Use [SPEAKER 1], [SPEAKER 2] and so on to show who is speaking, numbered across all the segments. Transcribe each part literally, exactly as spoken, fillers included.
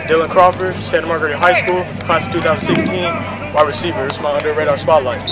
[SPEAKER 1] Dylan Crawford, Santa Margarita High School, class of two thousand sixteen, wide receiver. It's my under radar spotlight.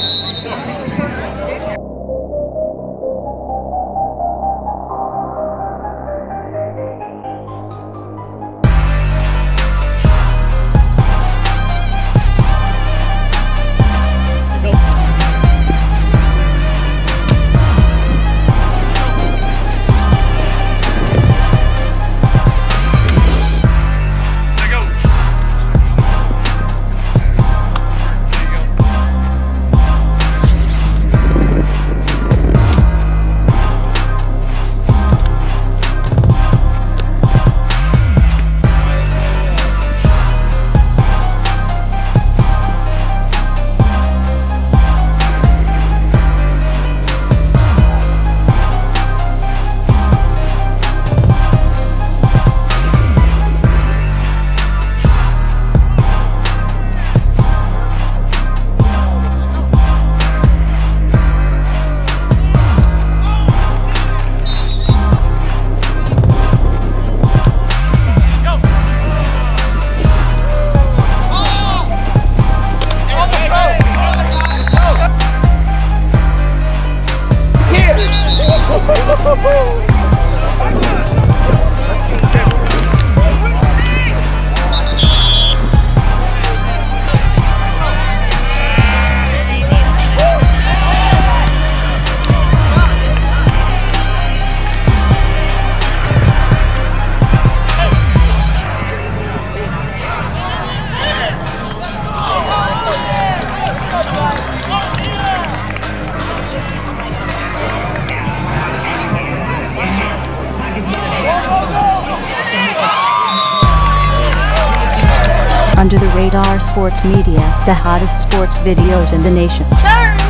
[SPEAKER 2] Under the Radar Sports Media, the hottest sports videos in the nation.
[SPEAKER 3] Turn!